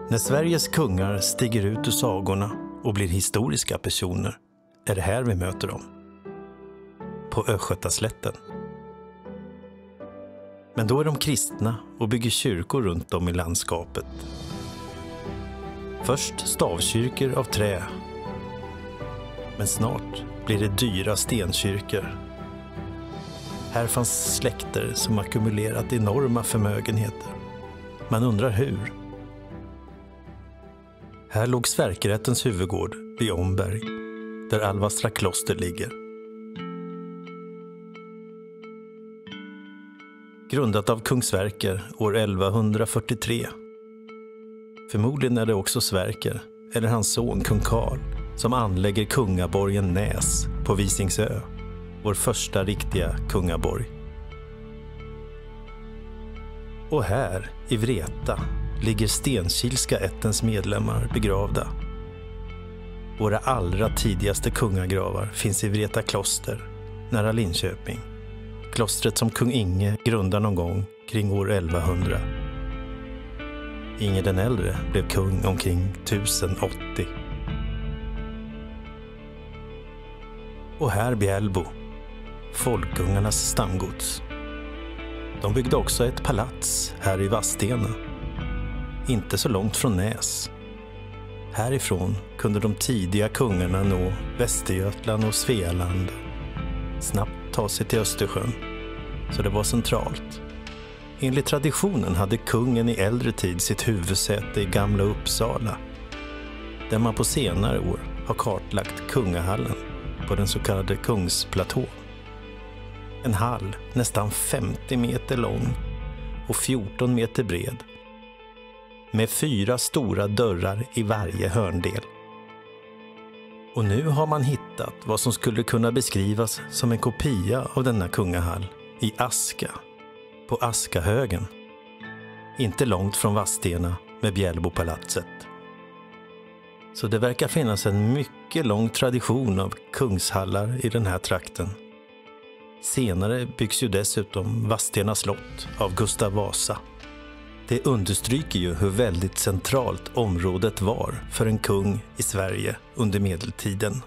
När Sveriges kungar stiger ut ur sagorna och blir historiska personer är det här vi möter dem. På Östgötaslätten. Men då är de kristna och bygger kyrkor runt om i landskapet. Först stavkyrkor av trä. Men snart blir det dyra stenkyrkor. Här fanns släkter som ackumulerat enorma förmögenheter. Man undrar hur. Här låg Sverkerättens huvudgård vid Omberg, där Alvastra kloster ligger. Grundat av kung Sverker år 1143. Förmodligen är det också Sverker, eller hans son kung Karl, som anlägger kungaborgen Näs på Visingsö, vår första riktiga kungaborg. Och här, i Vreta, ligger Stenkilska ättens medlemmar begravda. Våra allra tidigaste kungagravar finns i Vreta kloster, nära Linköping. Klostret som kung Inge grundade någon gång kring år 1100. Inge den äldre blev kung omkring 1080. Och här Bjällbo, folkungarnas stamgods. De byggde också ett palats här i Vadstena, inte så långt från Näs. Härifrån kunde de tidiga kungarna nå Västergötland och Svealand, snabbt ta sig till Östersjön, så det var centralt. Enligt traditionen hade kungen i äldre tid sitt huvudsäte i Gamla Uppsala, där man på senare år har kartlagt kungahallen på den så kallade Kungsplatån. En hall nästan 50 meter lång och 14 meter bred, med 4 stora dörrar i varje hörndel. Och nu har man hittat vad som skulle kunna beskrivas som en kopia av denna kungahall i Aska, på Askahögen, inte långt från Vadstena med Bjällbopalatset. Så det verkar finnas en mycket lång tradition av kungshallar i den här trakten. Senare byggs ju dessutom Vadstena slott av Gustav Vasa. Det understryker ju hur väldigt centralt området var för en kung i Sverige under medeltiden.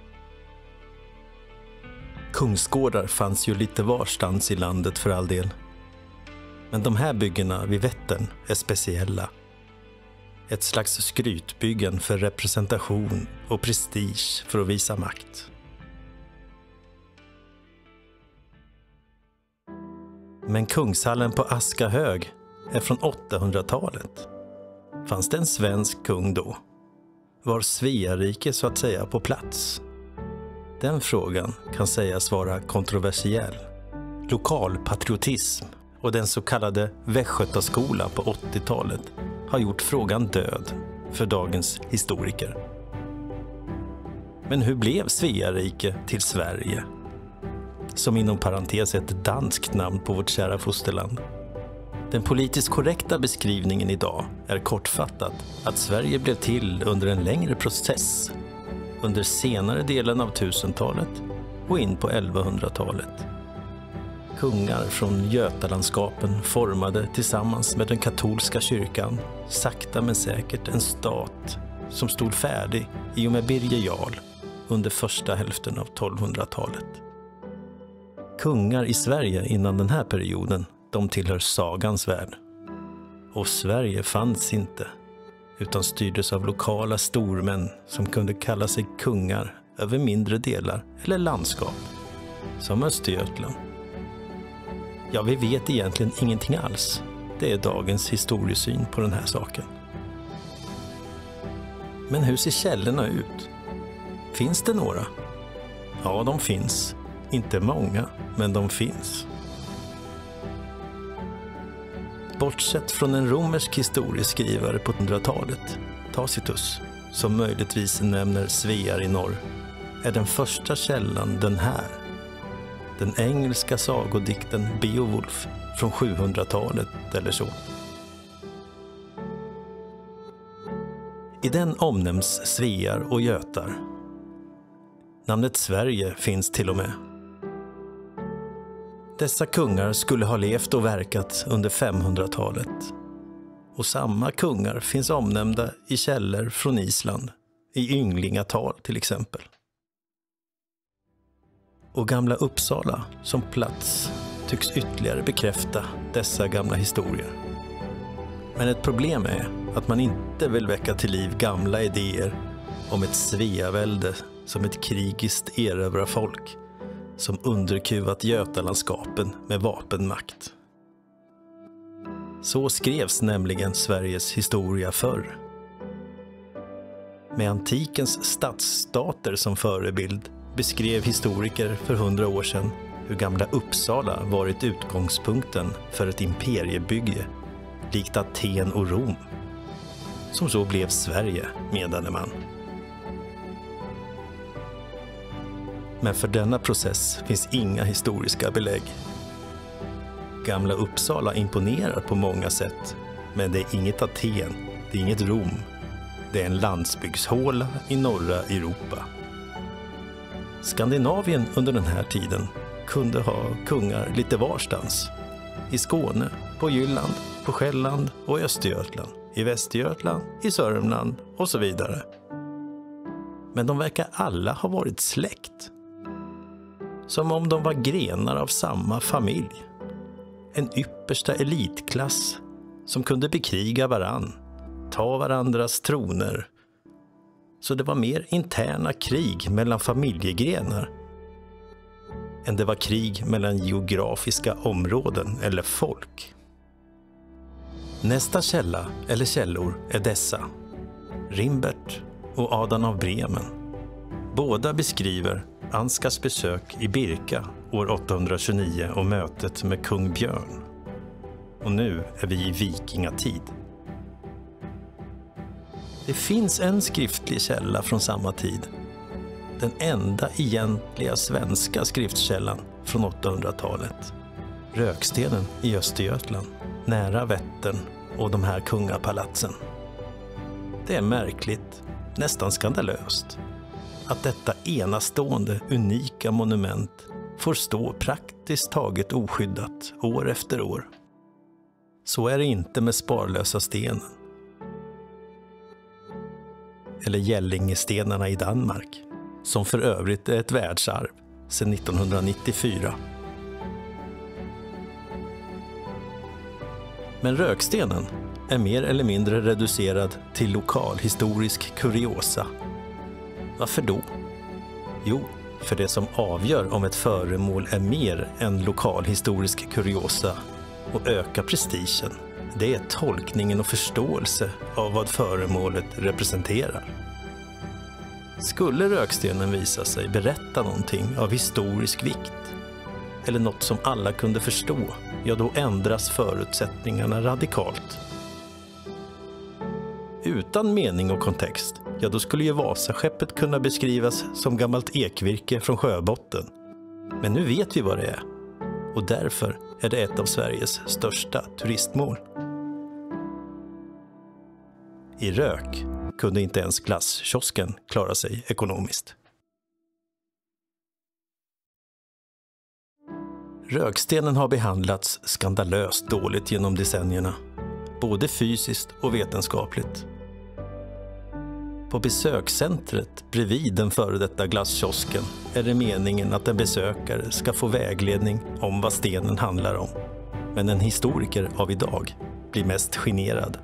Kungsgårdar fanns ju lite varstans i landet för all del. Men de här byggena vid Vättern är speciella. Ett slags skrytbyggen för representation och prestige för att visa makt. Men Kungshallen på Askahög är från 800-talet. Fanns det en svensk kung då? Var Svearike så att säga på plats? Den frågan kan sägas vara kontroversiell. Lokalpatriotism och den så kallade Västgötaskolan på 80-talet har gjort frågan död för dagens historiker. Men hur blev Svearike till Sverige? Som inom parentes ett danskt namn på vårt kära fosterland. Den politiskt korrekta beskrivningen idag är kortfattat att Sverige blev till under en längre process under senare delen av 1000-talet och in på 1100-talet. Kungar från Götalandskapen formade tillsammans med den katolska kyrkan sakta men säkert en stat som stod färdig i och med Birger Jarl under första hälften av 1200-talet. Kungar i Sverige innan den här perioden, de tillhör sagans värld. Och Sverige fanns inte, utan styrdes av lokala stormän som kunde kalla sig kungar över mindre delar eller landskap, som Östergötland. Ja, vi vet egentligen ingenting alls. Det är dagens historiesyn på den här saken. Men hur ser källorna ut? Finns det några? Ja, de finns. Inte många, men de finns. Bortsett från en romersk historieskrivare på 100-talet, Tacitus, som möjligtvis nämner Svear i norr, är den första källan den här. Den engelska sagodikten Beowulf från 700-talet eller så. I den omnämns svear och götar. Namnet Sverige finns till och med. Dessa kungar skulle ha levt och verkat under 500-talet. Och samma kungar finns omnämnda i källor från Island, i ynglingatal till exempel. Och Gamla Uppsala som plats tycks ytterligare bekräfta dessa gamla historier. Men ett problem är att man inte vill väcka till liv gamla idéer om ett Sveavälde som ett krigiskt erövrarfolk som underkuvat Götalandskapen med vapenmakt. Så skrevs nämligen Sveriges historia förr. Med antikens stadsstater som förebild beskrev historiker för 100 år sedan hur Gamla Uppsala varit utgångspunkten för ett imperiebygge likt Aten och Rom, som så blev Sverige, menade man. Men för denna process finns inga historiska belägg. Gamla Uppsala imponerar på många sätt, men det är inget Aten, det är inget Rom. Det är en landsbygdshåla i norra Europa. Skandinavien under den här tiden kunde ha kungar lite varstans. I Skåne, på Jylland, på Själland och i Östergötland, i Västergötland, i Sörmland och så vidare. Men de verkar alla ha varit släkt. Som om de var grenar av samma familj. En yppersta elitklass som kunde bekriga varann, ta varandras troner. Så det var mer interna krig mellan familjegrenar än det var krig mellan geografiska områden eller folk. Nästa källa eller källor är dessa: Rimbert och Adam av Bremen. Båda beskriver Ansgars besök i Birka år 829 och mötet med kung Björn. Och nu är vi i vikingatid. Det finns en skriftlig källa från samma tid. Den enda egentliga svenska skriftkällan från 800-talet. Rökstenen i Östergötland, nära Vättern och de här kungapalatsen. Det är märkligt, nästan skandalöst, att detta enastående, unika monument får stå praktiskt taget oskyddat år efter år. Så är det inte med Sparlösa stenen. Eller Gällingestenarna i Danmark, som för övrigt är ett världsarv sedan 1994. Men Rökstenen är mer eller mindre reducerad till lokalhistorisk kuriosa. Varför då? Jo, för det som avgör om ett föremål är mer än lokalhistorisk kuriosa och ökar prestigen, det är tolkningen och förståelse av vad föremålet representerar. Skulle Rökstenen visa sig berätta någonting av historisk vikt eller något som alla kunde förstå, ja då ändras förutsättningarna radikalt. Utan mening och kontext, ja då skulle ju Vasaskeppet kunna beskrivas som gammalt ekvirke från sjöbotten. Men nu vet vi vad det är, och därför är det ett av Sveriges största turistmål. I Rök kunde inte ens glasskiosken klara sig ekonomiskt. Rökstenen har behandlats skandalöst dåligt genom decennierna, både fysiskt och vetenskapligt. På besökscentret bredvid den före detta glasskiosken är det meningen att en besökare ska få vägledning om vad stenen handlar om. Men en historiker av idag blir mest generad.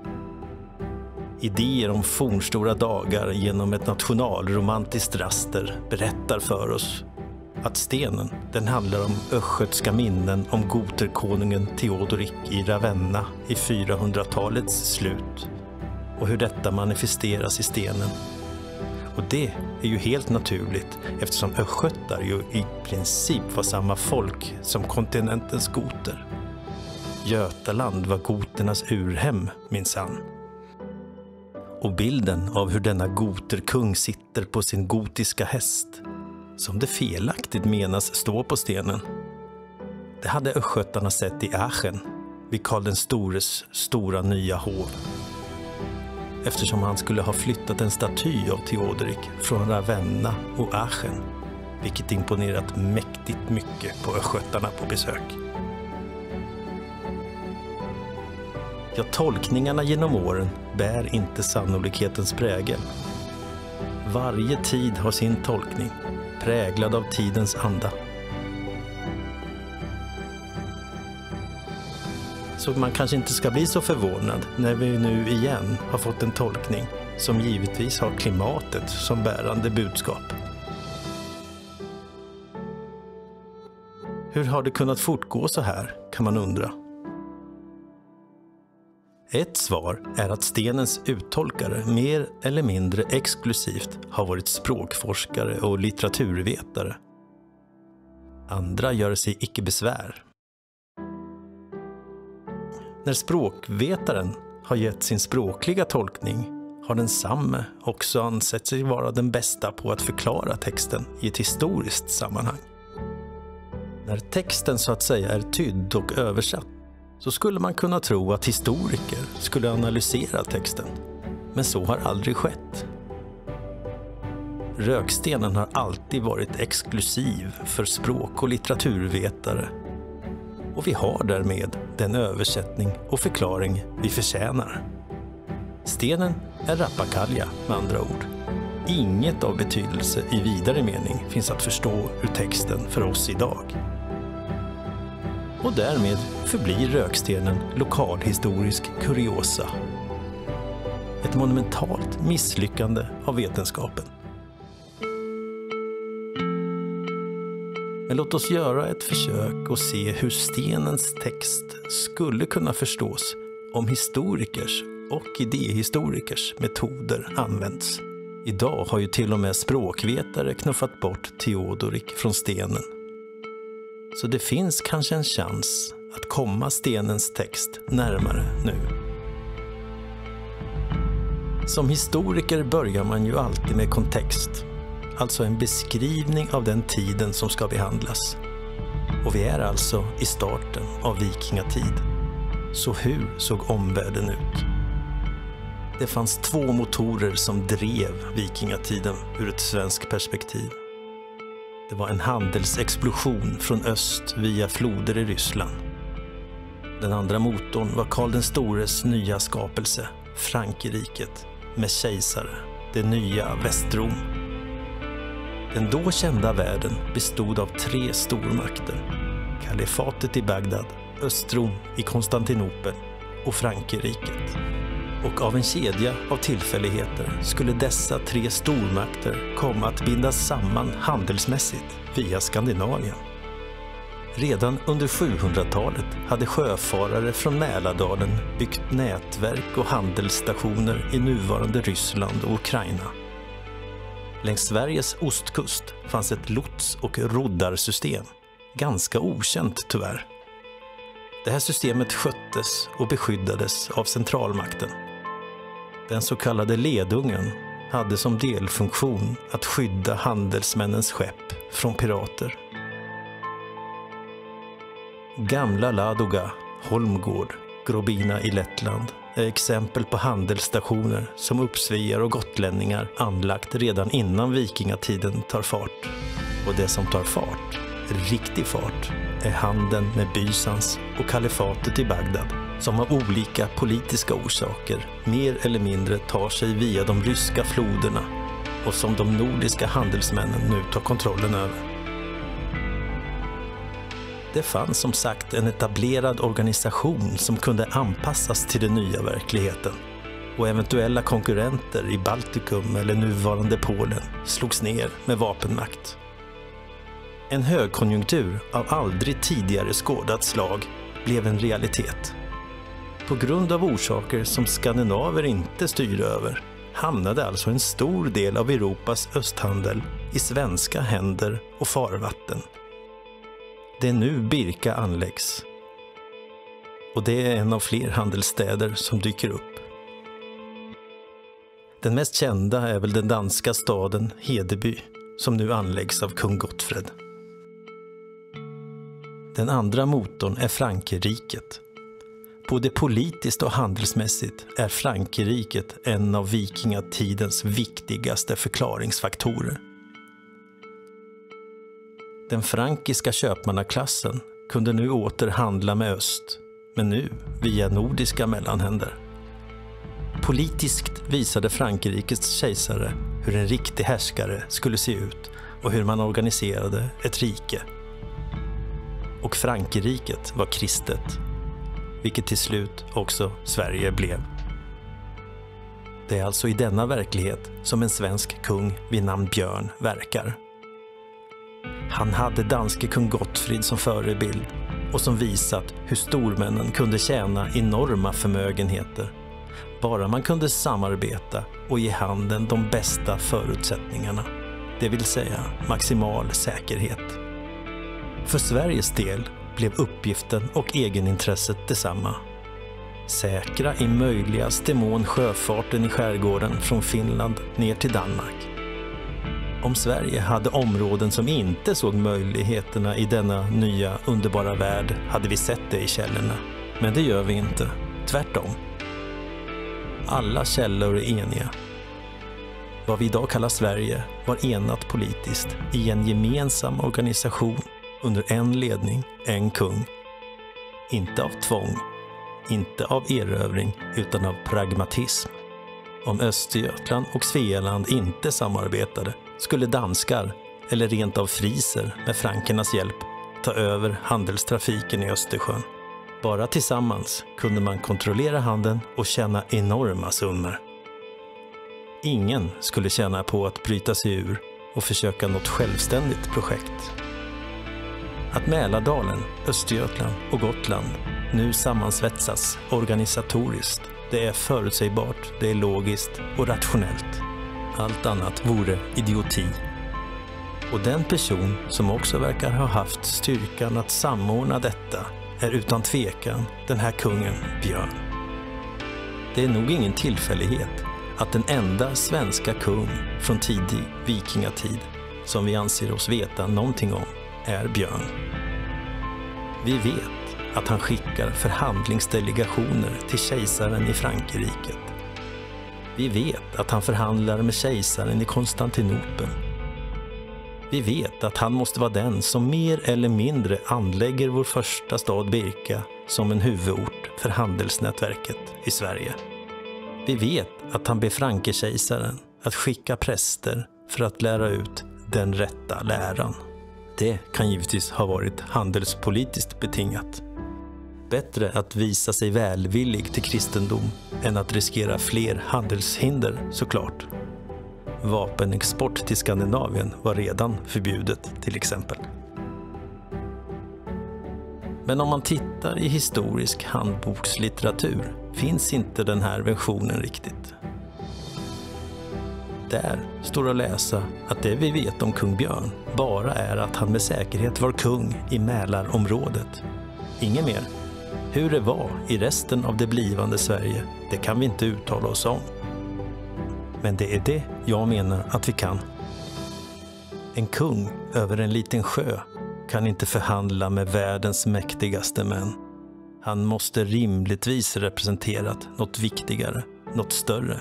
Idéer om fornstora dagar genom ett nationalromantiskt raster berättar för oss att stenen, den handlar om östgötska minnen om goterkonungen Theodorik i Ravenna i 400-talets slut och hur detta manifesteras i stenen. Och det är ju helt naturligt eftersom östgötar ju i princip var samma folk som kontinentens goter. Götaland var goternas urhem, minsann. Och bilden av hur denna goterkung sitter på sin gotiska häst, som det felaktigt menas stå på stenen, det hade östgötarna sett i Aachen vid Karl den stores stora nya hov. Eftersom han skulle ha flyttat en staty av Theodorik från Ravenna och Aachen, vilket imponerat mäktigt mycket på östgötarna på besök. Ja, tolkningarna genom åren bär inte sannolikhetens prägel. Varje tid har sin tolkning, präglad av tidens anda. Så man kanske inte ska bli så förvånad när vi nu igen har fått en tolkning som givetvis har klimatet som bärande budskap. Hur har det kunnat fortgå så här, kan man undra. Ett svar är att stenens uttolkare mer eller mindre exklusivt har varit språkforskare och litteraturvetare. Andra gör sig icke besvär. När språkvetaren har gett sin språkliga tolkning har densamme också ansett sig vara den bästa på att förklara texten i ett historiskt sammanhang. När texten så att säga är tydd och översatt så skulle man kunna tro att historiker skulle analysera texten, men så har aldrig skett. Rökstenen har alltid varit exklusiv för språk- och litteraturvetare, och vi har därmed den översättning och förklaring vi förtjänar. Stenen är rappakalja med andra ord. Inget av betydelse i vidare mening finns att förstå ur texten för oss idag. Och därmed förblir rökstenen lokalhistorisk kuriosa. Ett monumentalt misslyckande av vetenskapen. Men låt oss göra ett försök och se hur stenens text skulle kunna förstås om historikers och idéhistorikers metoder används. Idag har ju till och med språkvetare knuffat bort Teodorik från stenen. Så det finns kanske en chans att komma stenens text närmare nu. Som historiker börjar man ju alltid med kontext, alltså en beskrivning av den tiden som ska behandlas. Och vi är alltså i starten av vikingatid. Så hur såg omvärlden ut? Det fanns 2 motorer som drev vikingatiden ur ett svenskt perspektiv. Det var en handelsexplosion från öst via floder i Ryssland. Den andra motorn var Karl den stores nya skapelse, Frankrriket, med kejsare, det nya Västrom. Den då kända världen bestod av 3 stormakter: kalifatet i Bagdad, Östrom i Konstantinopel och Frankrriket. Och av en kedja av tillfälligheter skulle dessa 3 stormakter komma att bindas samman handelsmässigt via Skandinavien. Redan under 700-talet hade sjöfarare från Mälardalen byggt nätverk och handelsstationer i nuvarande Ryssland och Ukraina. Längs Sveriges ostkust fanns ett lots- och roddarsystem, ganska okänt tyvärr. Det här systemet sköttes och beskyddades av centralmakten. Den så kallade ledungen hade som delfunktion att skydda handelsmännens skepp från pirater. Gamla Ladoga, Holmgård, Grobina i Lettland är exempel på handelsstationer som uppsviar och gotlänningar anlagt redan innan vikingatiden tar fart. Och det som tar fart, riktig fart, är handeln med Bysans och kalifatet i Bagdad, som av olika politiska orsaker mer eller mindre tar sig via de ryska floderna och som de nordiska handelsmännen nu tar kontrollen över. Det fanns som sagt en etablerad organisation som kunde anpassas till den nya verkligheten, och eventuella konkurrenter i Baltikum eller nuvarande Polen slogs ner med vapenmakt. En högkonjunktur av aldrig tidigare skådat slag blev en realitet. På grund av orsaker som skandinaver inte styrde över hamnade alltså en stor del av Europas östhandel i svenska händer och farvatten. Det är nu Birka anläggs. Och det är en av fler handelsstäder som dyker upp. Den mest kända är väl den danska staden Hedeby, som nu anläggs av kung Gottfred. Den andra motorn är Frankrriket. Både politiskt och handelsmässigt är Frankrriket en av vikingatidens viktigaste förklaringsfaktorer. Den frankiska köpmannaklassen kunde nu åter handla med öst, men nu via nordiska mellanhänder. Politiskt visade Frankrikes kejsare hur en riktig härskare skulle se ut och hur man organiserade ett rike. Och Frankrriket var kristet, vilket till slut också Sverige blev. Det är alltså i denna verklighet som en svensk kung vid namn Björn verkar. Han hade danske kung Gottfrid som förebild och som visat hur stormännen kunde tjäna enorma förmögenheter. Bara man kunde samarbeta och ge handen de bästa förutsättningarna, det vill säga maximal säkerhet. För Sveriges del blev uppgiften och egenintresset detsamma. Säkra i möjligaste mån sjöfarten i skärgården från Finland ner till Danmark. Om Sverige hade områden som inte såg möjligheterna i denna nya underbara värld hade vi sett det i källorna. Men det gör vi inte. Tvärtom. Alla källor är eniga. Vad vi idag kallar Sverige var enat politiskt i en gemensam organisation under en ledning, en kung. Inte av tvång, inte av erövring utan av pragmatism. Om Östergötland och Svealand inte samarbetade skulle danskar, eller rent av friser med frankernas hjälp, ta över handelstrafiken i Östersjön. Bara tillsammans kunde man kontrollera handeln och tjäna enorma summor. Ingen skulle tjäna på att bryta sig ur och försöka något självständigt projekt. Att Mälardalen, Östergötland och Gotland nu sammansvetsas organisatoriskt, det är förutsägbart, det är logiskt och rationellt. Allt annat vore idioti. Och den person som också verkar ha haft styrkan att samordna detta är utan tvekan den här kungen Björn. Det är nog ingen tillfällighet att den enda svenska kung från tidig vikingatid som vi anser oss veta någonting om är Björn. Vi vet att han skickar förhandlingsdelegationer till kejsaren i Frankrike. Vi vet att han förhandlar med kejsaren i Konstantinopel. Vi vet att han måste vara den som mer eller mindre anlägger vår första stad Birka som en huvudort för handelsnätverket i Sverige. Vi vet att han ber Frankekejsaren att skicka präster för att lära ut den rätta läran. Det kan givetvis ha varit handelspolitiskt betingat. Bättre att visa sig välvillig till kristendom än att riskera fler handelshinder, såklart. Vapenexport till Skandinavien var redan förbjudet till exempel. Men om man tittar i historisk handbokslitteratur finns inte den här versionen riktigt. Där står att läsa att det vi vet om kung Björn bara är att han med säkerhet var kung i Mälarområdet. Inget mer. Hur det var i resten av det blivande Sverige, det kan vi inte uttala oss om. Men det är det jag menar att vi kan. En kung över en liten sjö kan inte förhandla med världens mäktigaste män. Han måste rimligtvis representera något viktigare, något större.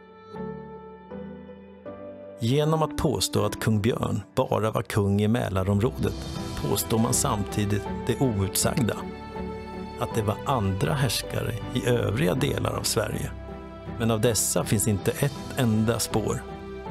Genom att påstå att kung Björn bara var kung i Mälarområdet påstår man samtidigt det outsagda. Att det var andra härskare i övriga delar av Sverige. Men av dessa finns inte ett enda spår.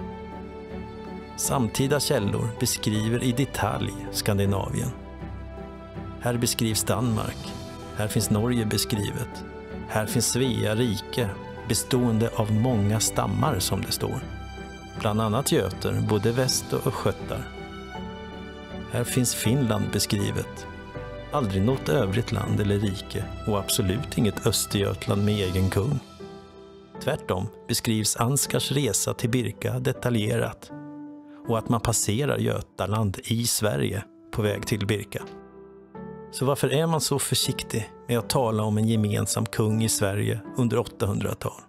Samtida källor beskriver i detalj Skandinavien. Här beskrivs Danmark. Här finns Norge beskrivet. Här finns Svea rike bestående av många stammar som det står. Bland annat göter, både väst- och östgötar. Här finns Finland beskrivet. Aldrig något övrigt land eller rike och absolut inget Östergötland med egen kung. Tvärtom beskrivs Ansgars resa till Birka detaljerat och att man passerar Götaland i Sverige på väg till Birka. Så varför är man så försiktig med att tala om en gemensam kung i Sverige under 800-tal?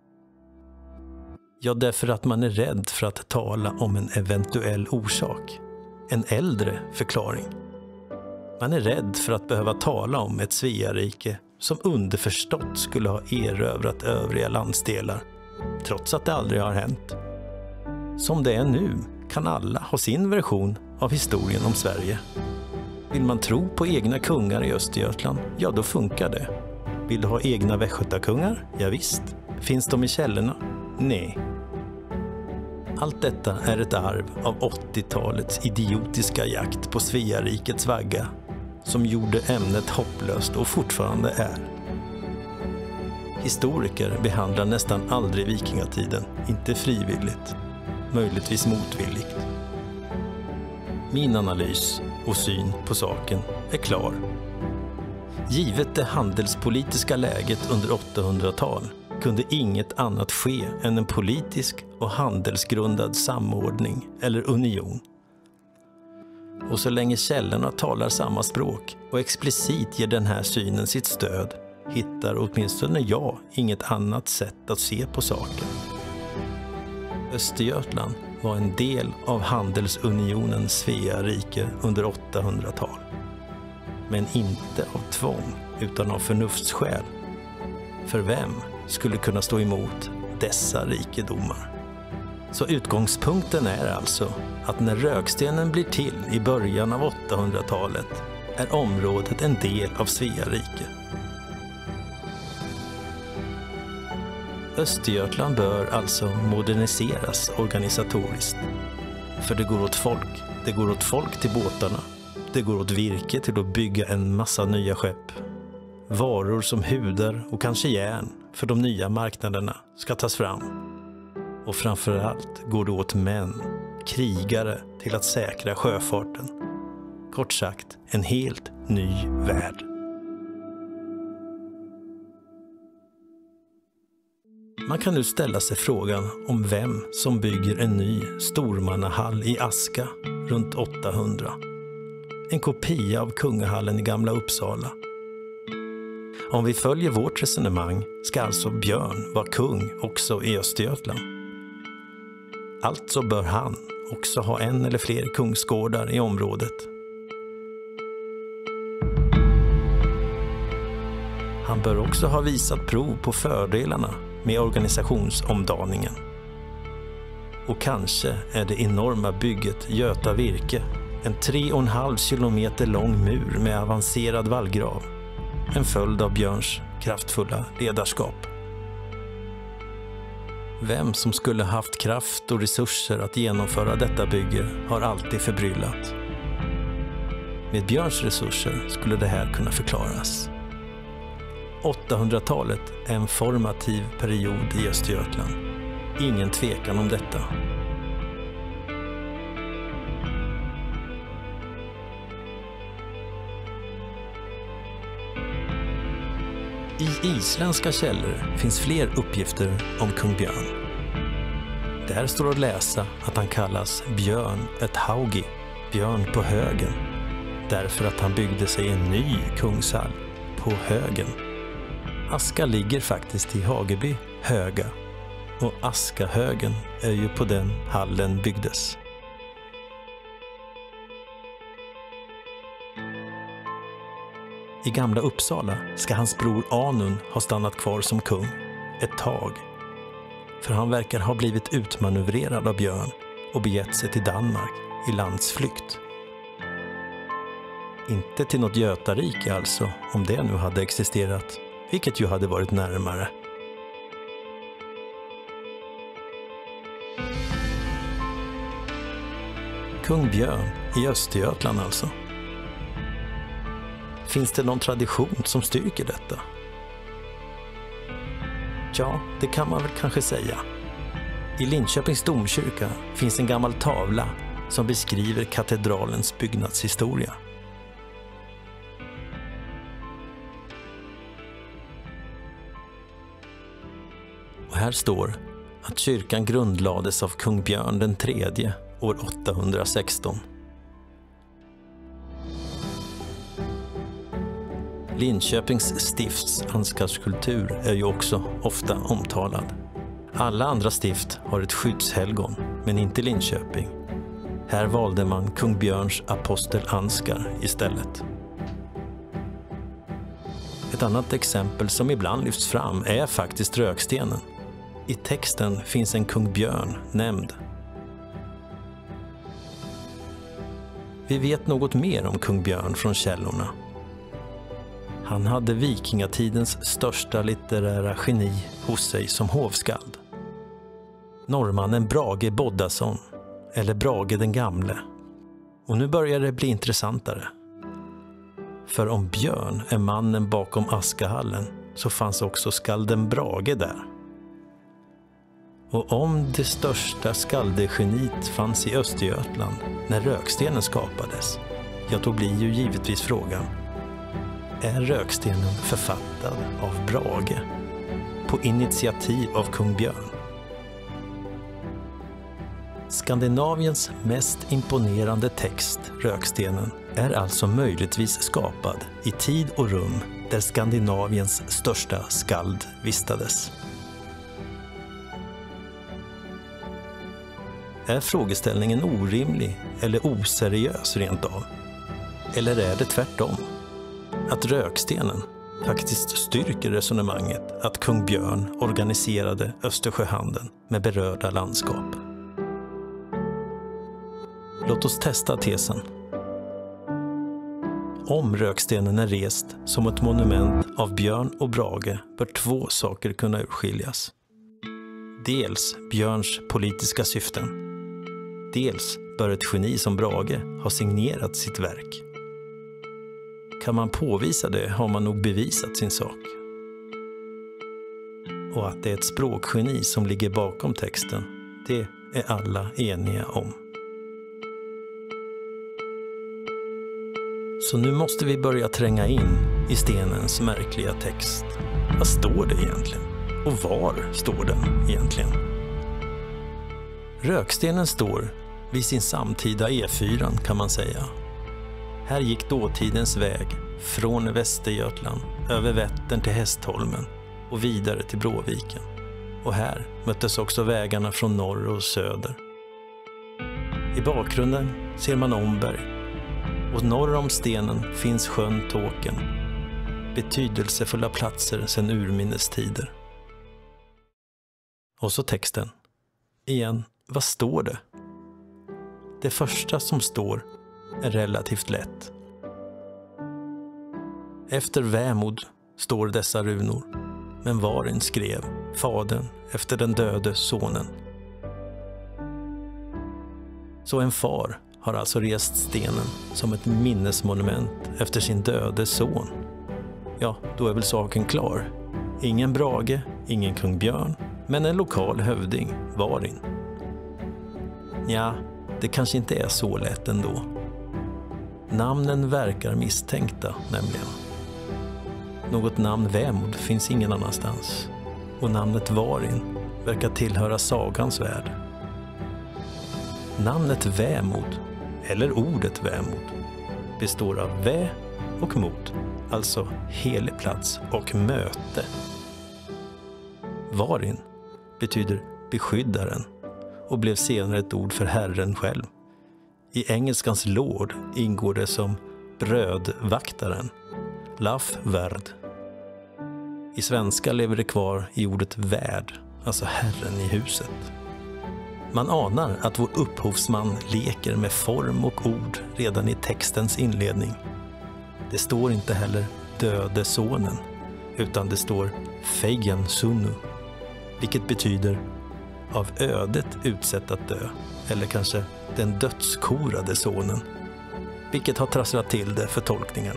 Ja, därför att man är rädd för att tala om en eventuell orsak. En äldre förklaring. Man är rädd för att behöva tala om ett Svearike som underförstått skulle ha erövrat övriga landsdelar, trots att det aldrig har hänt. Som det är nu kan alla ha sin version av historien om Sverige. Vill man tro på egna kungar i Östergötland, ja då funkar det. Vill du ha egna västgötakungar? Ja, visst. Finns de i källorna? Nej. Allt detta är ett arv av 80-talets idiotiska jakt på Svearikets vagga som gjorde ämnet hopplöst och fortfarande är. Historiker behandlar nästan aldrig vikingatiden, inte frivilligt, möjligtvis motvilligt. Min analys och syn på saken är klar. Givet det handelspolitiska läget under 800-tal kunde inget annat ske än en politisk och handelsgrundad samordning eller union. Och så länge källorna talar samma språk och explicit ger den här synen sitt stöd hittar åtminstone jag inget annat sätt att se på saken. Östergötland var en del av handelsunionen Svea rike under 800-tal. Men inte av tvång utan av förnuftsskäl. För vem skulle kunna stå emot dessa rikedomar? Så utgångspunkten är alltså att när Rökstenen blir till i början av 800-talet är området en del av Svea rike. Östergötland bör alltså moderniseras organisatoriskt. För det går åt folk. Det går åt folk till båtarna. Det går åt virke till att bygga en massa nya skepp. Varor som hudar och kanske järn för de nya marknaderna ska tas fram. Och framförallt går det åt män, krigare, till att säkra sjöfarten. Kort sagt, en helt ny värld. Man kan nu ställa sig frågan om vem som bygger en ny stormannahall i Aska runt 800. En kopia av kungahallen i Gamla Uppsala. Om vi följer vårt resonemang ska alltså Björn vara kung också i Östergötland. Alltså bör han också ha en eller fler kungsgårdar i området. Han bör också ha visat prov på fördelarna med organisationsomdaningen. Och kanske är det enorma bygget Göta Virke, en 3,5 kilometer lång mur med avancerad vallgrav, en följd av Björns kraftfulla ledarskap. Vem som skulle haft kraft och resurser att genomföra detta bygge har alltid förbryllat. Med Björns resurser skulle det här kunna förklaras. 800-talet är en formativ period i Östergötland. Ingen tvekan om detta. I isländska källor finns fler uppgifter om kung Björn. Där står att läsa att han kallas Björn ett Haugi, Björn på högen, därför att han byggde sig en ny kungshall på högen. Aska ligger faktiskt i Hageby höga och Askahögen är ju på den hallen byggdes. I Gamla Uppsala ska hans bror Anund ha stannat kvar som kung ett tag. För han verkar ha blivit utmanövrerad av Björn och begett sig till Danmark i landsflykt. Inte till något Götarike alltså, om det nu hade existerat, vilket ju hade varit närmare. Kung Björn i Östergötland alltså. Finns det någon tradition som styrker detta? Ja, det kan man väl kanske säga. I Linköpings domkyrka finns en gammal tavla som beskriver katedralens byggnadshistoria. Och här står att kyrkan grundlades av kung Björn den tredje år 816. Linköpings stifts ansgarskultur är ju också ofta omtalad. Alla andra stift har ett skyddshelgon, men inte Linköping. Här valde man kung Björns apostel Ansgar istället. Ett annat exempel som ibland lyfts fram är faktiskt Rökstenen. I texten finns en kung Björn nämnd. Vi vet något mer om kung Björn från källorna. Han hade vikingatidens största litterära geni hos sig som hovskald. Norrmannen Brage Boddason, eller Brage den gamle. Och nu börjar det bli intressantare. För om Björn är mannen bakom Askahallen så fanns också skalden Brage där. Och om det största skaldegeniet fanns i Östergötland när Rökstenen skapades, ja då blir ju givetvis frågan: är Rökstenen författad av Brage på initiativ av kung Björn? Skandinaviens mest imponerande text, Rökstenen, är alltså möjligtvis skapad i tid och rum där Skandinaviens största skald vistades. Är frågeställningen orimlig eller oseriös rent av? Eller är det tvärtom? Att Rökstenen faktiskt styrker resonemanget att kung Björn organiserade Östersjöhandeln med berörda landskap. Låt oss testa tesen. Om Rökstenen är rest som ett monument av Björn och Brage bör två saker kunna urskiljas. Dels Björns politiska syften. Dels bör ett geni som Brage ha signerat sitt verk. Kan man påvisa det har man nog bevisat sin sak. Och att det är ett språkgeni som ligger bakom texten, det är alla eniga om. Så nu måste vi börja tränga in i stenens märkliga text. Vad står det egentligen? Och var står den egentligen? Rökstenen står vid sin samtida E4 kan man säga. Här gick dåtidens väg från Västergötland över Vättern till Hästholmen och vidare till Bråviken. Och här möttes också vägarna från norr och söder. I bakgrunden ser man Omberg. Och norr om stenen finns sjön Tåken, betydelsefulla platser sedan urminnes tider. Och så texten. Igen, vad står det? Det första som står är relativt lätt. Efter vämod står dessa runor, men Varin skrev fadern efter den döde sonen. Så en far har alltså rest stenen som ett minnesmonument efter sin döde son. Ja, då är väl saken klar. Ingen Brage, ingen kung Björn, men en lokal hövding, Varin. Ja, det kanske inte är så lätt ändå. Namnen verkar misstänkta nämligen. Något namn Vämod finns ingen annanstans. Och namnet Varin verkar tillhöra sagans värld. Namnet Vämod, eller ordet Vämod, består av vä och mod, alltså helig plats och möte. Varin betyder beskyddaren och blev senare ett ord för Herren själv. I engelskans lord ingår det som brödvaktaren, lafvärd. I svenska lever det kvar i ordet värd, alltså herren i huset. Man anar att vår upphovsman leker med form och ord redan i textens inledning. Det står inte heller döde sonen, utan det står feigen sunu, vilket betyder av ödet utsett att dö, eller kanske den dödskorade sonen, vilket har trasslat till det för tolkningarna.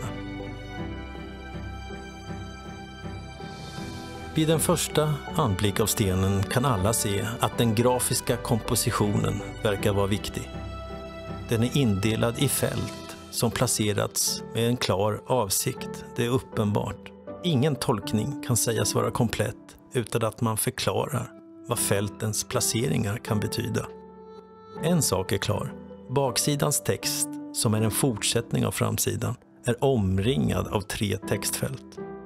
Vid den första anblick av stenen kan alla se att den grafiska kompositionen verkar vara viktig. Den är indelad i fält som placerats med en klar avsikt, det är uppenbart. Ingen tolkning kan sägas vara komplett utan att man förklarar vad fältens placeringar kan betyda. En sak är klar, baksidans text, som är en fortsättning av framsidan, är omringad av 3 textfält.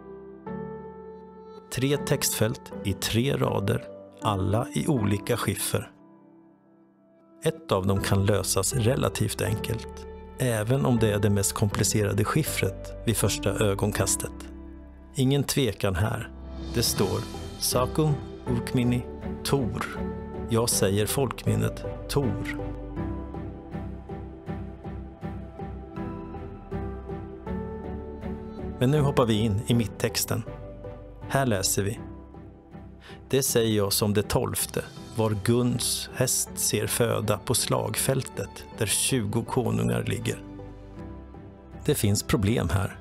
3 textfält i 3 rader, alla i olika skiffer. Ett av dem kan lösas relativt enkelt, även om det är det mest komplicerade skiffret vid första ögonkastet. Ingen tvekan här. Det står Sakum Urkmini Tor. Jag säger folkminnet Tor. Men nu hoppar vi in i mittexten. Här läser vi. Det säger jag som det 12:e, var Guns häst ser föda på slagfältet där 20 konungar ligger. Det finns problem här.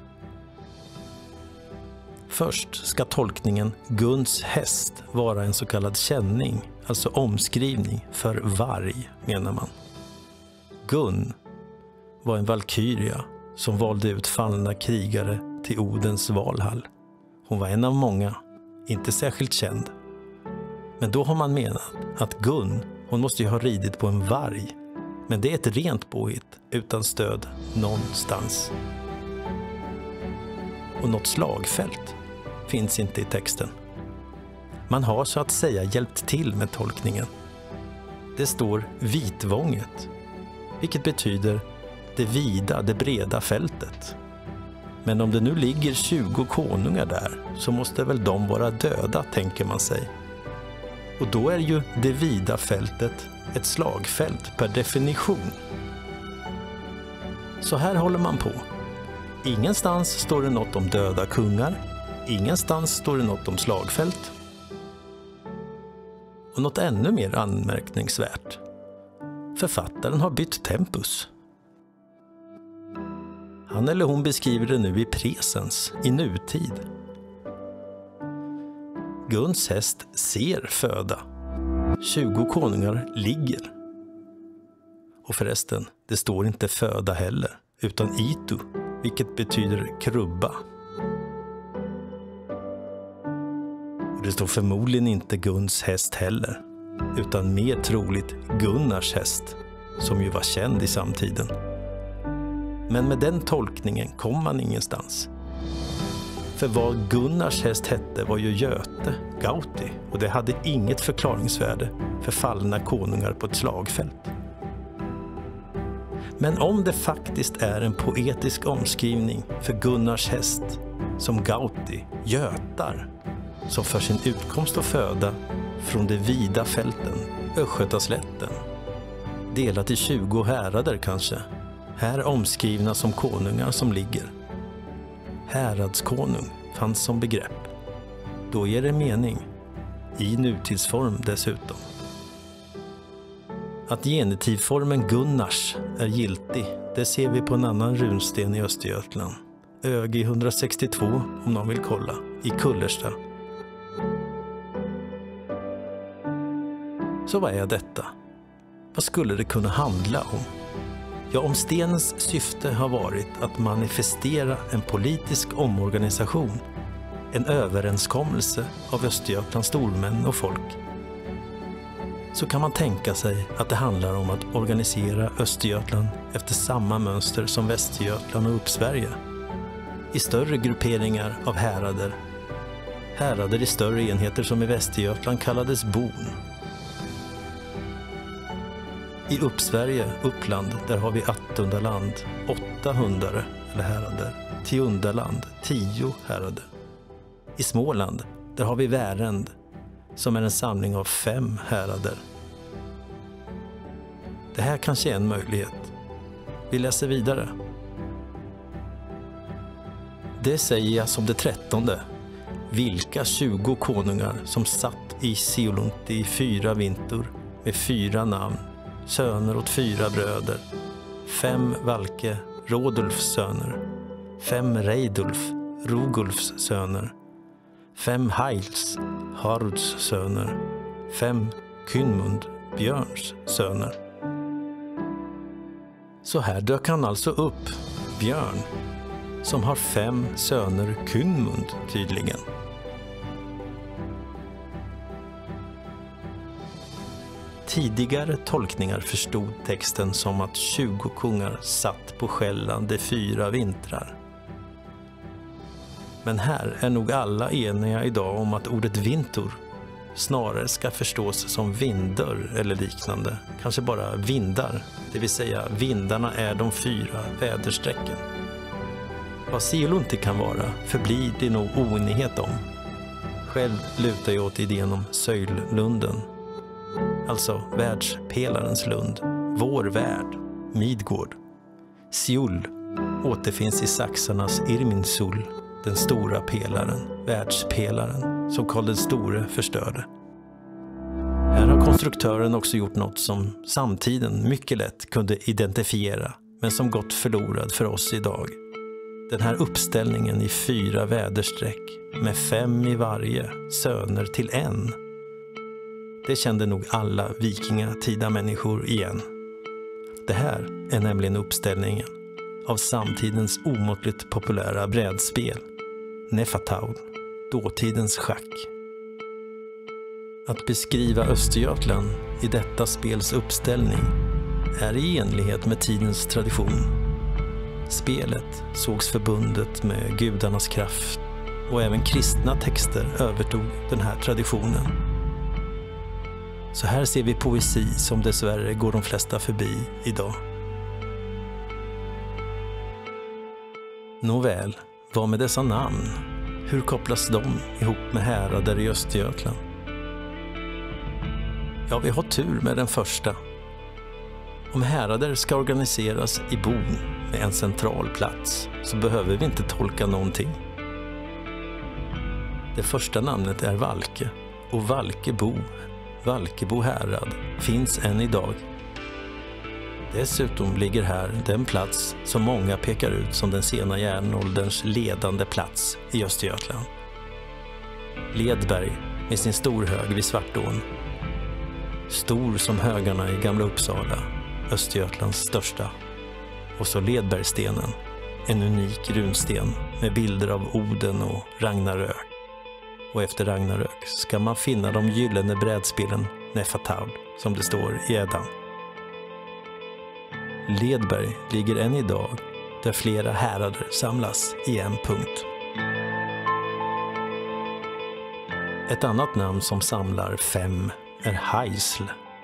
Först ska tolkningen Guns häst vara en så kallad känning, alltså omskrivning för varg, menar man. Gun var en valkyria som valde ut fallna krigare till Odens valhall. Hon var en av många, inte särskilt känd. Men då har man menat att Gun, hon måste ju ha ridit på en varg. Men det är ett rent påhitt utan stöd någonstans. Och något slagfält finns inte i texten. Man har så att säga hjälpt till med tolkningen. Det står Vitvånget, vilket betyder det vida, det breda fältet. Men om det nu ligger 20 konungar där så måste väl de vara döda, tänker man sig. Och då är ju det vida fältet ett slagfält per definition. Så här håller man på. Ingenstans står det något om döda kungar. Ingenstans står det något om slagfält. Och något ännu mer anmärkningsvärt. Författaren har bytt tempus. Han eller hon beskriver det nu i presens, i nutid. Guns häst ser föda. 20 konungar ligger. Och förresten, det står inte föda heller, utan itu, vilket betyder krubba. Och det står förmodligen inte Guns häst heller, utan mer troligt Gunnars häst, som ju var känd i samtiden. Men med den tolkningen kom man ingenstans. För vad Gunnars häst hette var ju Göte, Gauti, och det hade inget förklaringsvärde för fallna konungar på ett slagfält. Men om det faktiskt är en poetisk omskrivning för Gunnars häst som Gauti, götar, som för sin utkomst och föda från de vida fälten, Östgötaslätten, delat i 20 härader kanske, här omskrivna som konungar som ligger. Häradskonung fanns som begrepp. Då ger det mening, i nutidsform dessutom. Att genitivformen Gunnars är giltig, det ser vi på en annan runsten i Östergötland. Ögi 162 om någon vill kolla, i Kullersta. Så vad är detta? Vad skulle det kunna handla om? Ja, om stenens syfte har varit att manifestera en politisk omorganisation, en överenskommelse av Östergötlands stormän och folk, så kan man tänka sig att det handlar om att organisera Östergötland efter samma mönster som Västergötland och Uppsverige, i större grupperingar av härader. Härader i större enheter som i Västergötland kallades bon. I Uppsverige, Uppland, där har vi Attundaland, 8 hundare eller härader. Tiundaland, 10 härader. I Småland, där har vi Värend, som är en samling av 5 härader. Det här kanske är en möjlighet. Vi läser vidare. Det säger jag som det 13:e. Vilka 20 konungar som satt i Siolunti i 4 vinter med 4 namn, söner åt 4 bröder, 5 Valke, Rodulfs söner, 5 Reidulf, Rogulfs söner, 5 Heils, Haruds söner, 5 Kynmund, Björns söner. Så här dök han alltså upp, Björn, som har 5 söner Kynmund tydligen. Tidigare tolkningar förstod texten som att 20 kungar satt på Själland de 4 vintrar. Men här är nog alla eniga idag om att ordet vinter snarare ska förstås som vindar eller liknande, kanske bara vindar, det vill säga vindarna är de 4 väderstrecken. Vad Siolunti kan vara förblir det nog oenighet om. Själv lutar jag åt idén om Söjllunden, alltså världspelarens lund, vår värld, Midgård. Siul återfinns i saxarnas Irminsul, den stora pelaren, världspelaren, som Karl den store förstörde. Här har konstruktören också gjort något som samtiden mycket lätt kunde identifiera, men som gått förlorad för oss idag. Den här uppställningen i 4 väderstreck med 5 i varje, söner till en. Det kände nog alla vikingatida människor igen. Det här är nämligen uppställningen av samtidens omåttligt populära brädspel, Nefathaun, dåtidens schack. Att beskriva Östergötland i detta spels uppställning är i enlighet med tidens tradition. Spelet sågs förbundet med gudarnas kraft och även kristna texter övertog den här traditionen. Så här ser vi poesi som dessvärre går de flesta förbi idag. Nåväl, vad med dessa namn? Hur kopplas de ihop med härader i Östergötland? Ja, vi har tur med den första. Om härader ska organiseras i bon med en central plats så behöver vi inte tolka någonting. Det första namnet är Valke och Valkebo härad finns än idag. Dessutom ligger här den plats som många pekar ut som den sena järnålderns ledande plats i Östergötland. Ledberg med sin storhög vid Svartån. Stor som högarna i Gamla Uppsala, Östergötlands största. Och så Ledbergstenen, en unik runsten med bilder av Oden och Ragnarök. Och efter Ragnarök ska man finna de gyllene brädspelen Nefathaun, som det står i Eddan. Ledberg ligger än idag där flera härader samlas i en punkt. Ett annat namn som samlar 5 är Heisl.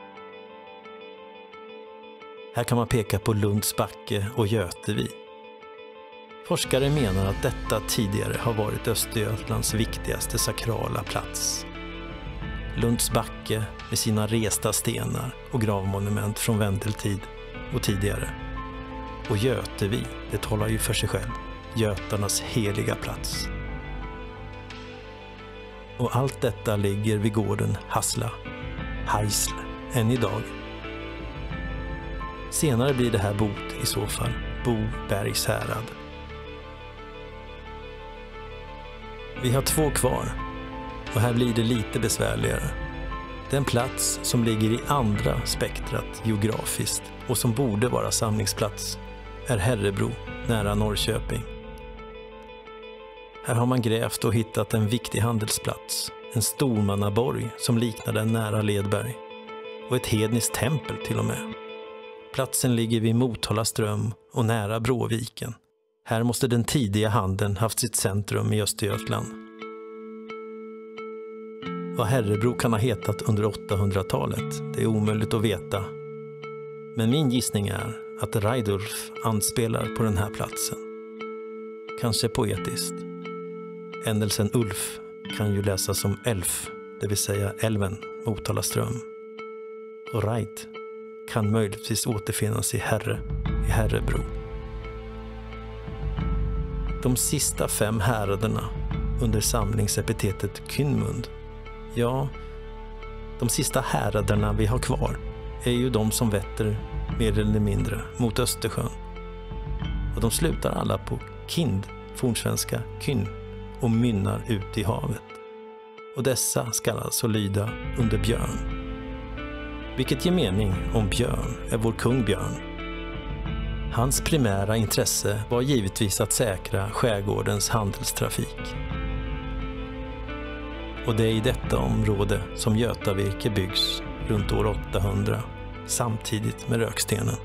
Här kan man peka på Lundsbacke och Götevi. Forskare menar att detta tidigare har varit Östergötlands viktigaste sakrala plats. Lundsbacke med sina resta stenar och gravmonument från vendeltid och tidigare. Och Götevi, det talar ju för sig själv, götarnas heliga plats. Och allt detta ligger vid gården Hassla, Heisl, än idag. Senare blir det här Bot i så fall, Bobergs härad. Vi har 2 kvar och här blir det lite besvärligare. Den plats som ligger i andra spektrat geografiskt och som borde vara samlingsplats är Herrebro nära Norrköping. Här har man grävt och hittat en viktig handelsplats, en stormannaborg som liknar den nära Ledberg och ett hedniskt tempel till och med. Platsen ligger vid Motala ström och nära Bråviken. Här måste den tidiga handeln haft sitt centrum i Östergötland. Vad Herrebro kan ha hetat under 800-talet, det är omöjligt att veta. Men min gissning är att Reidulf anspelar på den här platsen. Kanske poetiskt. Ändelsen Ulf kan ju läsas som Elf, det vill säga älven Motala ström. Och Reit kan möjligtvis återfinnas i Herre, i Herrebro. De sista 5 häraderna under samlingsepitetet Kynmund, ja, de sista häraderna vi har kvar är ju de som vetter mer eller mindre mot Östersjön. Och de slutar alla på kind, fornsvenska kyn, och mynnar ut i havet. Och dessa ska alltså lyda under Björn. Vilket ger mening om Björn är vår kung Björn. Hans primära intresse var givetvis att säkra skärgårdens handelstrafik. Och det är i detta område som Götavirke byggs runt år 800, samtidigt med Rökstenen.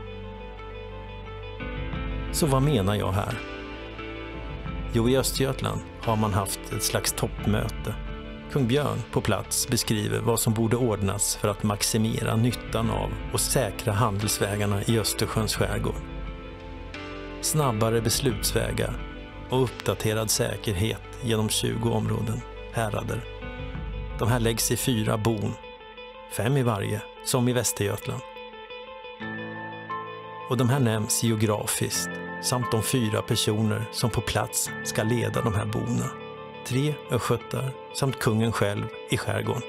Så vad menar jag här? Jo, i Östergötland har man haft ett slags toppmöte. Kung Björn på plats beskriver vad som borde ordnas för att maximera nyttan av och säkra handelsvägarna i Östersjöns skärgård. Snabbare beslutsvägar och uppdaterad säkerhet genom 20 områden, härader. De här läggs i 4 bon, 5 i varje, som i Västergötland. Och de här nämns geografiskt samt de 4 personer som på plats ska leda de här borna. 3 östgötar samt kungen själv i skärgården.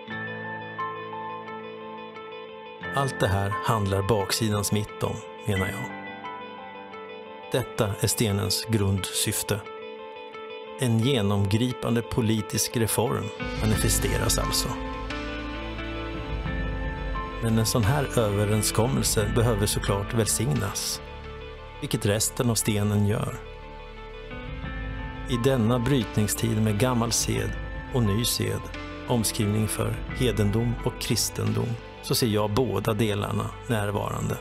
Allt det här handlar baksidans mitt om, menar jag. Detta är stenens grundsyfte. En genomgripande politisk reform manifesteras alltså. Men en sån här överenskommelse behöver såklart välsignas, vilket resten av stenen gör. I denna brytningstid med gammal sed och ny sed, omskrivning för hedendom och kristendom, så ser jag båda delarna närvarande.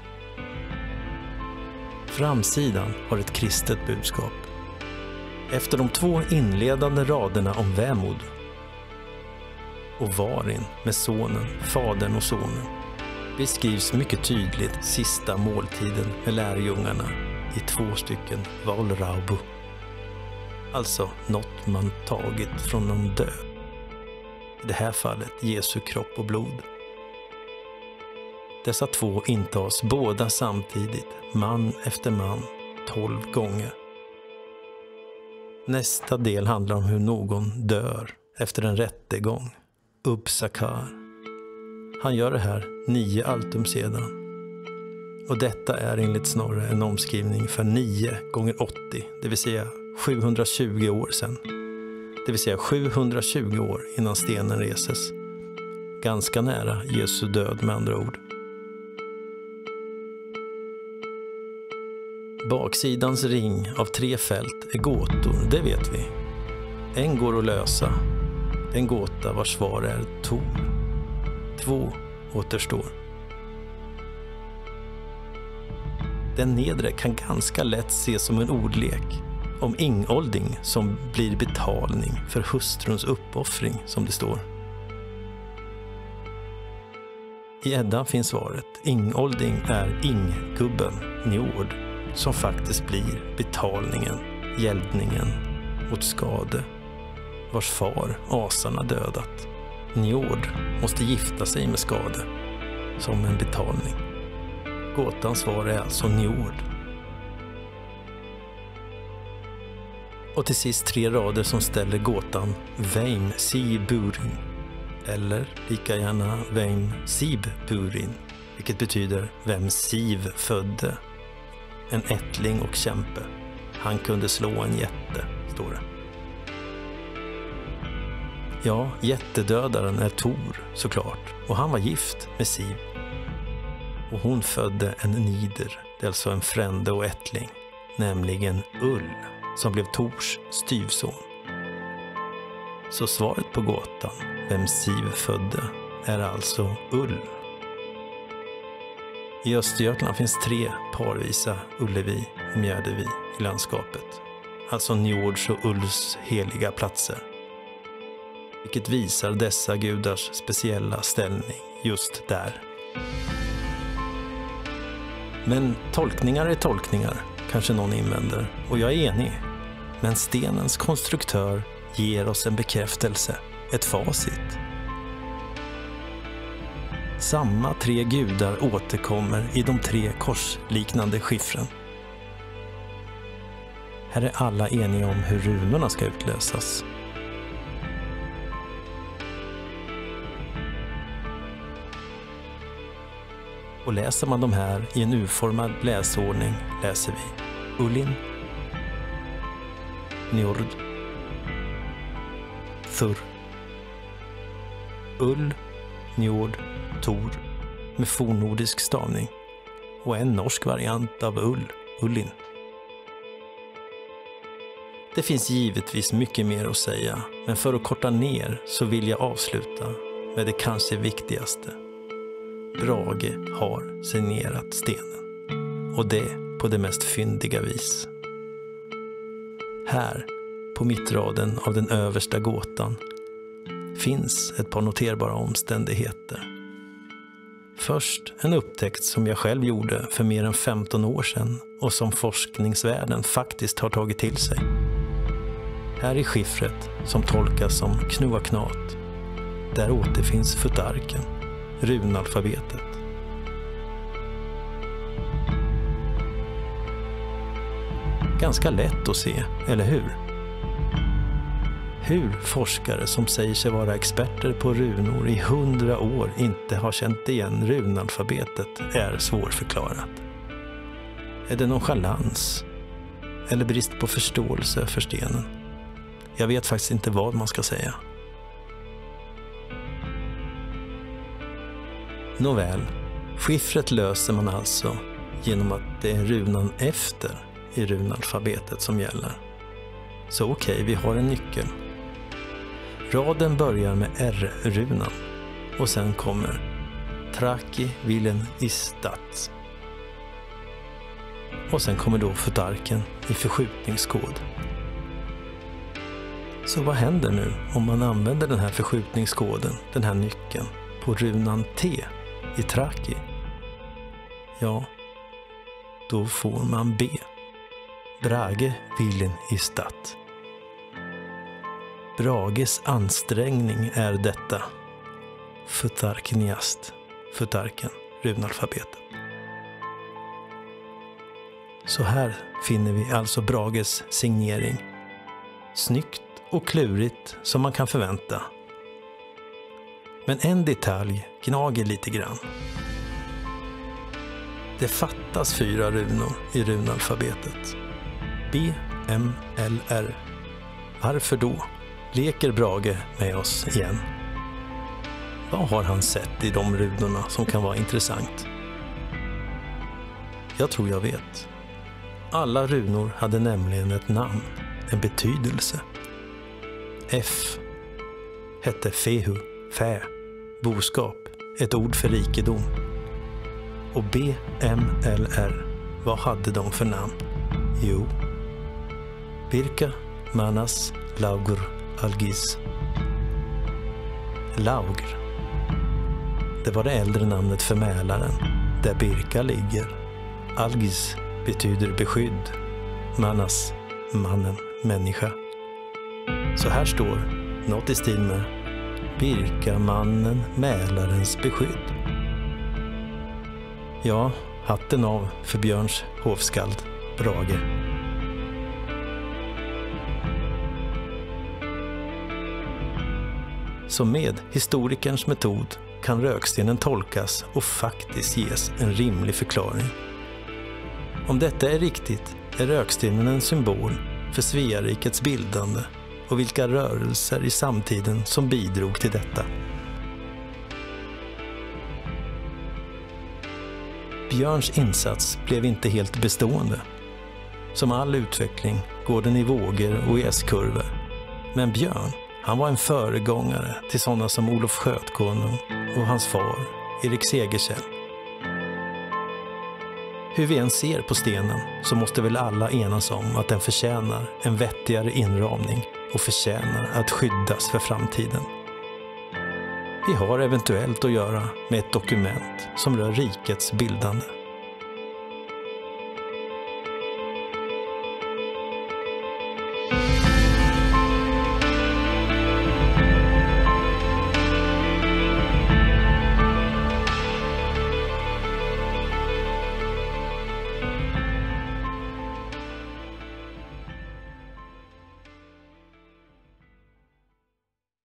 Framsidan har ett kristet budskap. Efter de 2 inledande raderna om vämod och varin med sonen, fadern och sonen, beskrivs mycket tydligt sista måltiden med lärjungarna i 2 stycken valraubu. Alltså något man tagit från någon död. I det här fallet Jesu kropp och blod. Dessa 2 intas båda samtidigt, man efter man, 12 gånger. Nästa del handlar om hur någon dör efter en rättegång. Upsakar. Han gör det här 9 altum sedan. Och detta är enligt Snorre en omskrivning för 9 gånger 80, det vill säga 720 år sedan. Det vill säga 720 år innan stenen reses. Ganska nära Jesu död med andra ord. Baksidans ring av 3 fält är gåtor, det vet vi. En går att lösa. En gåta vars svar är Tor. 2 återstår. Den nedre kan ganska lätt ses som en ordlek om ingolding som blir betalning för hustruns uppoffring, som det står. I Edda finns svaret. Ingolding är inggubben, njord, som faktiskt blir betalningen, gäldningen mot skade, vars far asarna dödat. Njord måste gifta sig med skade, som en betalning. Gåtans svar är alltså njord. Och till sist 3 rader som ställer gåtan Veim Siburin, eller lika gärna Veim Sibburin, vilket betyder vem Siv födde. En ättling och kämpe. Han kunde slå en jätte, står det. Ja, jättedödaren är Tor, såklart. Och han var gift med Siv. Och hon födde en nider, det är alltså en frände och ättling, nämligen Ull, som blev Tors styvson. Så svaret på gåtan, vem Siv födde, är alltså Ull. I Östergötland finns 3 parvisa Ullevi och Mjärdevi i landskapet. Alltså Njords och Ulls heliga platser. Vilket visar dessa gudars speciella ställning just där. Men tolkningar är tolkningar, kanske någon invänder. Och jag är enig. Men stenens konstruktör ger oss en bekräftelse, ett facit. Samma 3 gudar återkommer i de 3 korsliknande skiffren. Här är alla eniga om hur runorna ska utlösas. Och läser man de här i en urformad läsordning läser vi Ullin, Njord, Thur, Ull, Njord, Tor med fornnordisk stavning och en norsk variant av Ull, Ullin. Det finns givetvis mycket mer att säga, men för att korta ner så vill jag avsluta med det kanske viktigaste. Brage har signerat stenen, och det på det mest fyndiga vis. Här, på mittraden av den översta gåtan, finns ett par noterbara omständigheter. Först en upptäckt som jag själv gjorde för mer än 15 år sedan och som forskningsvärlden faktiskt har tagit till sig. Här i skiffret, som tolkas som Knuaknat, där återfinns futarken, runalfabetet. Ganska lätt att se, eller hur? Hur forskare som säger sig vara experter på runor i 100 år inte har känt igen runalfabetet är svårförklarat. Är det nonchalans? Eller brist på förståelse för stenen? Jag vet faktiskt inte vad man ska säga. Nåväl, skiffret löser man alltså genom att det är runan efter i runalfabetet som gäller. Så okej, vi har en nyckel. Raden börjar med R-runan och sen kommer Traki Vilen Istat. Och sen kommer då futarken i förskjutningskod. Så vad händer nu om man använder den här förskjutningskoden, den här nyckeln, på runan T i Traki? Ja, då får man B. Brage Vilen Istat. Brages ansträngning är detta. Futarkniast, futarken, runalfabetet. Så här finner vi alltså Brages signering. Snyggt och klurigt som man kan förvänta. Men en detalj gnager lite grann. Det fattas 4 runor i runalfabetet. B, M, L, R. Varför då? Leker Brage med oss igen? Vad har han sett i de runorna som kan vara intressant? Jag tror jag vet. Alla runor hade nämligen ett namn, en betydelse. F hette fehu, fä, boskap, ett ord för rikedom. Och B, M, L, R, vad hade de för namn? Jo, Birka, Manas, Laugur, Algis. Laugur. Det var det äldre namnet för Mälaren, där Birka ligger. Algis betyder beskydd. Manas, mannen, människa. Så här står något i stil med Birka-mannen, Mälarens beskydd. Ja, hatten av för Björns hovskald, Brage. Så med historikerns metod kan rökstenen tolkas och faktiskt ges en rimlig förklaring. Om detta är riktigt är rökstenen en symbol för Svearikets bildande och vilka rörelser i samtiden som bidrog till detta. Björns insats blev inte helt bestående. Som all utveckling går den i vågor och i S-kurvor. Men Björn, han var en föregångare till sådana som Olof Skötkonung och hans far, Erik Segersäll. Hur vi än ser på stenen så måste väl alla enas om att den förtjänar en vettigare inramning och förtjänar att skyddas för framtiden. Vi har eventuellt att göra med ett dokument som rör rikets bildande.